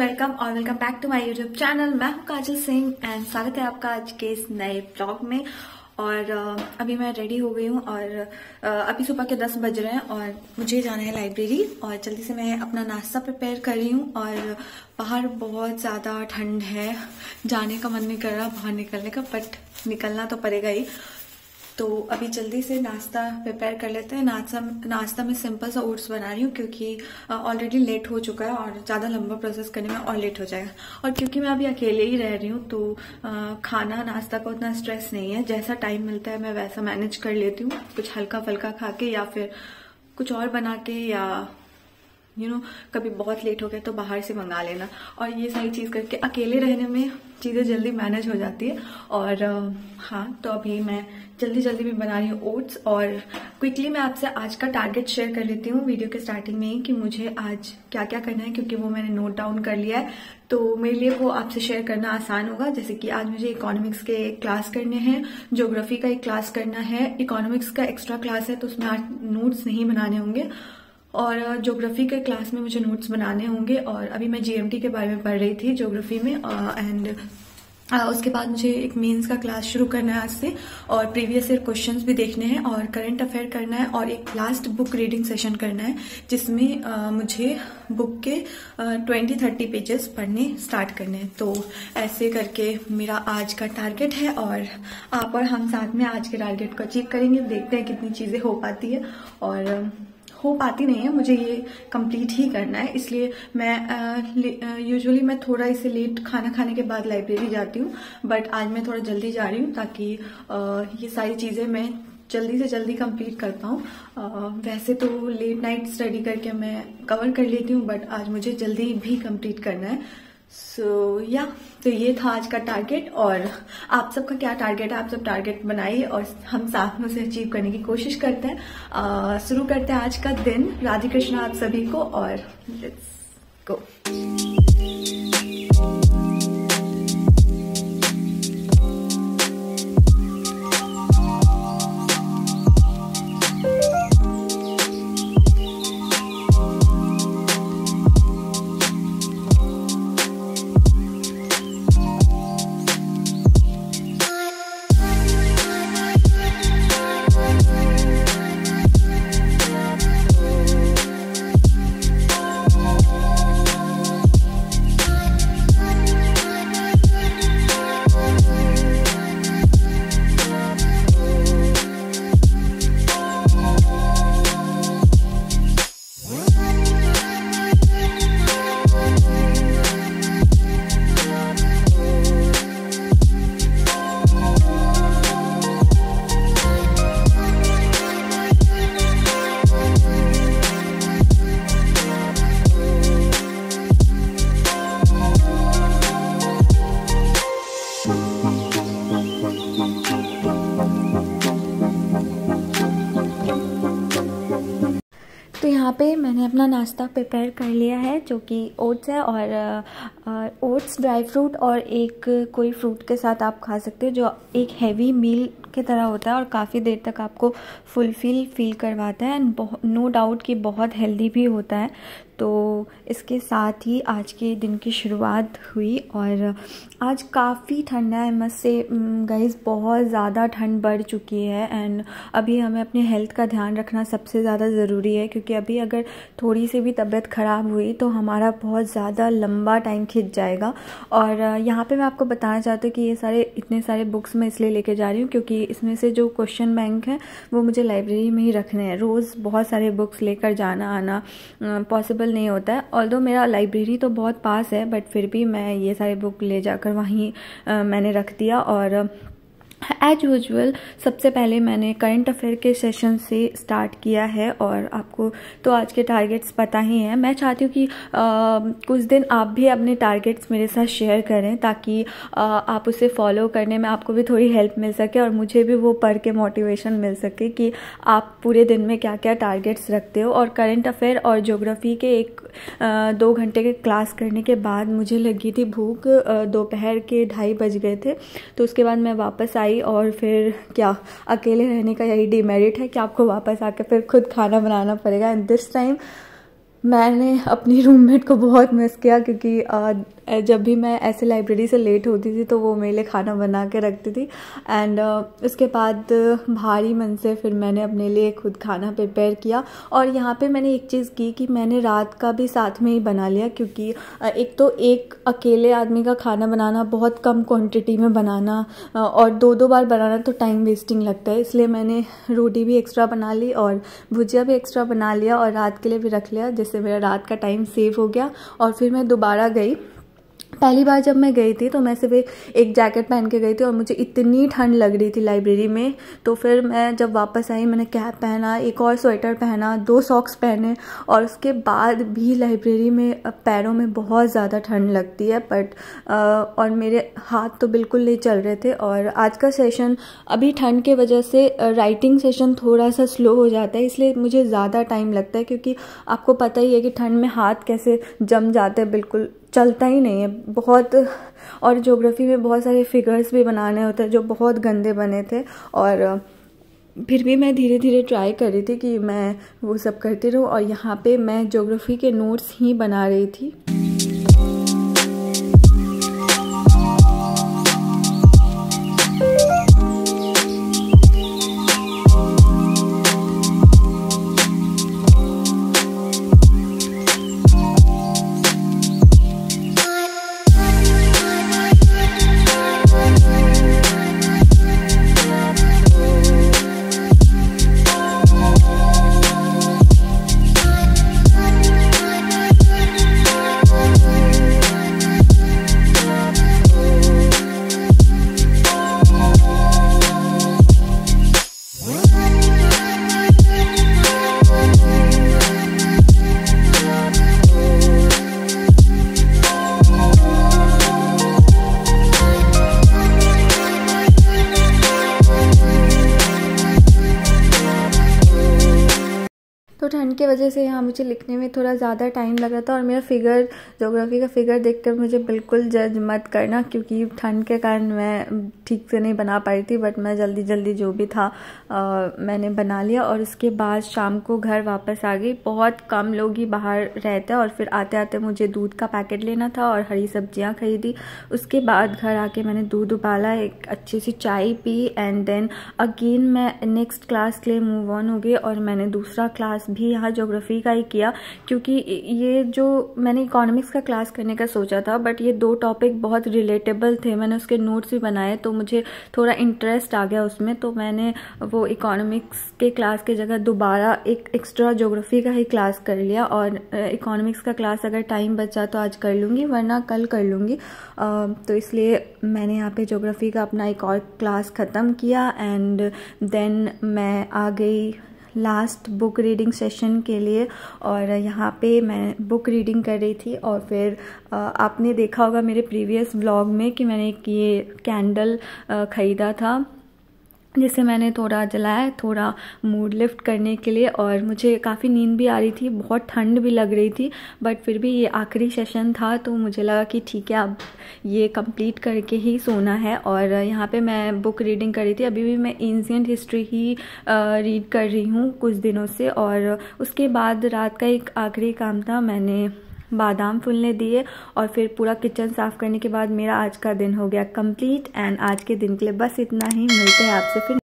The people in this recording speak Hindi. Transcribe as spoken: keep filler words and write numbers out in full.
वेलकम और welcome back to my YouTube channel. मैं हूं काजल सिंह एंड स्वागत है आपका आज के इस नए ब्लॉग में। और अभी मैं रेडी हो गई हूँ और अभी सुबह के दस बज रहे हैं और मुझे जाना है लाइब्रेरी और जल्दी से मैं अपना नाश्ता प्रिपेयर कर रही हूँ। और बाहर बहुत ज़्यादा ठंड है, जाने का मन नहीं कर रहा बाहर निकलने का, बट निकलना तो पड़ेगा ही। तो अभी जल्दी से नाश्ता प्रिपेयर कर लेते हैं। नाश्ता नाश्ता में सिंपल सा ओट्स बना रही हूँ क्योंकि ऑलरेडी लेट हो चुका है और ज़्यादा लंबा प्रोसेस करने में और लेट हो जाएगा। और क्योंकि मैं अभी अकेले ही रह रही हूँ तो आ, खाना नाश्ता का उतना स्ट्रेस नहीं है, जैसा टाइम मिलता है मैं वैसा मैनेज कर लेती हूँ। कुछ हल्का फुल्का खा के या फिर कुछ और बना के, या यू you नो know, कभी बहुत लेट हो गया तो बाहर से मंगा लेना। और ये सारी चीज़ करके अकेले रहने में चीज़ें जल्दी मैनेज हो जाती है। और हाँ, तो अभी मैं जल्दी जल्दी भी बना रही हूँ ओट्स। और क्विकली मैं आपसे आज का टारगेट शेयर कर लेती हूँ वीडियो के स्टार्टिंग में ही कि मुझे आज क्या क्या करना है, क्योंकि वो मैंने नोट डाउन कर लिया है तो मेरे लिए वो आपसे शेयर करना आसान होगा। जैसे कि आज मुझे इकोनॉमिक्स के क्लास करने हैं, ज्योग्राफी का एक क्लास करना है, इकोनॉमिक्स का एक्स्ट्रा क्लास है तो उसमें आज नोट्स नहीं बनाने होंगे, और ज्योग्राफी के क्लास में मुझे नोट्स बनाने होंगे। और अभी मैं जीएमटी के बारे में पढ़ रही थी ज्योग्राफी में, एंड उसके बाद मुझे एक मेंस का क्लास शुरू करना है आज से, और प्रीवियस ईयर क्वेश्चंस भी देखने हैं और करंट अफेयर करना है, और एक लास्ट बुक रीडिंग सेशन करना है जिसमें आ, मुझे बुक के ट्वेंटी थर्टी पेजेस पढ़ने स्टार्ट करने हैं। तो ऐसे करके मेरा आज का टारगेट है और आप और हम साथ में आज के टारगेट को अचीव करेंगे। देखते हैं कितनी चीजें हो पाती है, और हो पाती नहीं है, मुझे ये कंप्लीट ही करना है। इसलिए मैं यूजुअली मैं थोड़ा इसे लेट खाना खाने के बाद लाइब्रेरी जाती हूँ, बट आज मैं थोड़ा जल्दी जा रही हूँ ताकि आ, ये सारी चीज़ें मैं जल्दी से जल्दी कंप्लीट कर पाऊँ। वैसे तो लेट नाइट स्टडी करके मैं कवर कर लेती हूँ, बट आज मुझे जल्दी भी कंप्लीट करना है। सो so, या yeah, तो ये था आज का टारगेट। और आप सबका क्या टारगेट है? आप सब टारगेट बनाइए और हम साथ में उसे अचीव करने की कोशिश करते हैं। शुरू करते हैं आज का दिन। राधे कृष्णा आप सभी को, और लेट्स गो। तो यहाँ पे मैंने अपना नाश्ता प्रिपेयर कर लिया है जो कि ओट्स है, और ओट्स ड्राई फ्रूट और एक कोई फ्रूट के साथ आप खा सकते हो, जो एक हैवी मील की तरह होता है और काफ़ी देर तक आपको फुलफिल फील करवाता है, एंड नो डाउट कि बहुत हेल्दी भी होता है। तो इसके साथ ही आज के दिन की शुरुआत हुई। और आज काफ़ी ठंड है, मत से गाइस बहुत ज़्यादा ठंड बढ़ चुकी है, एंड अभी हमें अपने हेल्थ का ध्यान रखना सबसे ज़्यादा ज़रूरी है, क्योंकि अभी अगर थोड़ी सी भी तबीयत ख़राब हुई तो हमारा बहुत ज़्यादा लंबा टाइम खिंच जाएगा। और यहाँ पे मैं आपको बताना चाहती हूँ कि ये सारे इतने सारे बुक्स मैं इसलिए लेके जा रही हूँ क्योंकि इसमें से जो क्वेश्चन बैंक है वो मुझे लाइब्रेरी में ही रखने हैं। रोज़ बहुत सारे बुक्स लेकर जाना आना पॉसिबल नहीं होता है। ऑल्दो मेरा लाइब्रेरी तो बहुत पास है, बट फिर भी मैं ये सारे बुक ले जाकर वहीं मैंने रख दिया। और एज यूजुअल सबसे पहले मैंने करंट अफेयर के सेशन से स्टार्ट किया है, और आपको तो आज के टारगेट्स पता ही हैं। मैं चाहती हूँ कि आ, कुछ दिन आप भी अपने टारगेट्स मेरे साथ शेयर करें ताकि आ, आप उसे फॉलो करने में आपको भी थोड़ी हेल्प मिल सके और मुझे भी वो पढ़ के मोटिवेशन मिल सके कि आप पूरे दिन में क्या क्या टारगेट्स रखते हो। और करंट अफेयर और ज्योग्राफी के एक आ, दो घंटे के क्लास करने के बाद मुझे लगी थी भूख, दोपहर के ढाई बज गए थे, तो उसके बाद मैं वापस आई। और फिर क्या, अकेले रहने का यही डिमेरिट है कि आपको वापस आके फिर खुद खाना बनाना पड़ेगा। एंड दिस टाइम मैंने अपनी रूममेट को बहुत मिस किया, क्योंकि आ, जब भी मैं ऐसे लाइब्रेरी से लेट होती थी तो वो मेरे लिए खाना बना के रखती थी। एंड उसके बाद भारी मन से फिर मैंने अपने लिए खुद खाना प्रिपेयर किया। और यहाँ पे मैंने एक चीज़ की कि मैंने रात का भी साथ में ही बना लिया, क्योंकि एक तो एक अकेले आदमी का खाना बनाना, बहुत कम क्वांटिटी में बनाना और दो दो बार बनाना तो टाइम वेस्टिंग लगता है। इसलिए मैंने रोटी भी एक्स्ट्रा बना ली और भुजिया भी एक्स्ट्रा बना लिया और रात के लिए भी रख लिया, जिससे मेरा रात का टाइम सेव हो गया। और फिर मैं दोबारा गई। पहली बार जब मैं गई थी तो मैं सिर्फ एक जैकेट पहन के गई थी और मुझे इतनी ठंड लग रही थी लाइब्रेरी में। तो फिर मैं जब वापस आई मैंने कैप पहना, एक और स्वेटर पहना, दो सॉक्स पहने और उसके बाद भी लाइब्रेरी में पैरों में बहुत ज़्यादा ठंड लगती है। बट और मेरे हाथ तो बिल्कुल नहीं चल रहे थे। और आज का सेशन अभी ठंड के वजह से राइटिंग सेशन थोड़ा सा स्लो हो जाता है, इसलिए मुझे ज़्यादा टाइम लगता है, क्योंकि आपको पता ही है कि ठंड में हाथ कैसे जम जाते हैं, बिल्कुल चलता ही नहीं है बहुत। और ज्योग्राफी में बहुत सारे फिगर्स भी बनाने होते हैं जो बहुत गंदे बने थे। और फिर भी मैं धीरे धीरे ट्राई कर रही थी कि मैं वो सब करती रहूँ। और यहाँ पे मैं ज्योग्राफी के नोट्स ही बना रही थी। तो ठंड के वजह से यहाँ मुझे लिखने में थोड़ा ज़्यादा टाइम लग रहा था। और मेरा फिगर, ज्योग्राफी का फिगर देखकर मुझे बिल्कुल जज मत करना, क्योंकि ठंड के कारण मैं ठीक से नहीं बना पाई थी। बट मैं जल्दी जल्दी जो भी था आ, मैंने बना लिया। और उसके बाद शाम को घर वापस आ गई। बहुत कम लोग ही बाहर रहते हैं और फिर आते आते मुझे दूध का पैकेट लेना था और हरी सब्जियाँ खरीदी। उसके बाद घर आके मैंने दूध उबाला, एक अच्छी सी चाय पी एंड देन अगेन मैं नेक्स्ट क्लास के लिए मूव ऑन हो गई। और मैंने दूसरा क्लास भी यहाँ ज्योग्राफी का ही किया, क्योंकि ये जो मैंने इकोनॉमिक्स का क्लास करने का सोचा था, बट ये दो टॉपिक बहुत रिलेटेबल थे। मैंने उसके नोट्स भी बनाए तो मुझे थोड़ा इंटरेस्ट आ गया उसमें। तो मैंने वो इकोनॉमिक्स के क्लास की जगह दोबारा एक एक्स्ट्रा ज्योग्राफी का ही क्लास कर लिया। और इकोनॉमिक्स का क्लास अगर टाइम बचा तो आज कर लूँगी, वरना कल कर लूँगी। तो इसलिए मैंने यहाँ पे ज्योग्राफी का अपना एक और क्लास ख़त्म किया एंड देन मैं आ गई लास्ट बुक रीडिंग सेशन के लिए। और यहाँ पे मैं बुक रीडिंग कर रही थी। और फिर आपने देखा होगा मेरे प्रीवियस व्लॉग में कि मैंने एक ये कैंडल ख़रीदा था, जिसे मैंने थोड़ा जलाया, थोड़ा मूड लिफ्ट करने के लिए। और मुझे काफ़ी नींद भी आ रही थी, बहुत ठंड भी लग रही थी, बट फिर भी ये आखिरी सेशन था तो मुझे लगा कि ठीक है अब ये कंप्लीट करके ही सोना है। और यहाँ पे मैं बुक रीडिंग कर रही थी। अभी भी मैं एंशिएंट हिस्ट्री ही रीड कर रही हूँ कुछ दिनों से। और उसके बाद रात का एक आखिरी काम था, मैंने बादाम फूलने दिए और फिर पूरा किचन साफ़ करने के बाद मेरा आज का दिन हो गया कंप्लीट। एंड आज के दिन के लिए बस इतना ही। मिलते हैं आपसे फिर।